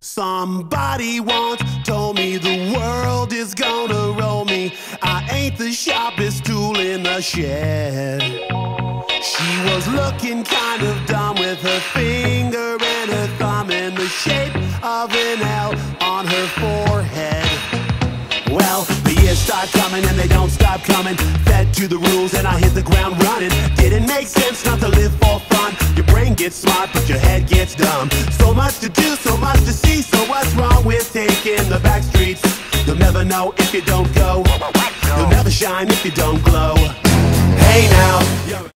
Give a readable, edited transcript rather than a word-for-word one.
Somebody once told me the world is gonna roll me. I ain't the sharpest tool in the shed. She was looking kind of dumb with her finger and her thumb in the shape of an L on her forehead. Well, the years start coming and they don't stop coming. Fed to the rules and I hit the ground running. Didn't make sense not to live for fun. Your brain gets smart but your head gets dumb. So much to do, so much to see. So what's wrong with taking the back streets? You'll never know if you don't go. You'll never shine if you don't glow. Hey now.